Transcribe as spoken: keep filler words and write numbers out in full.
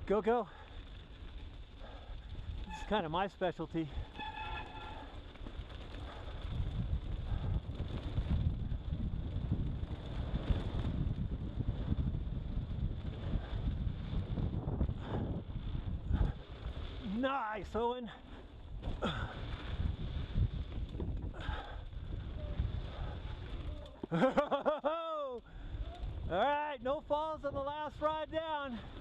Go, go. This is kind of my specialty. Nice, Owen. All right, no falls on the last ride down.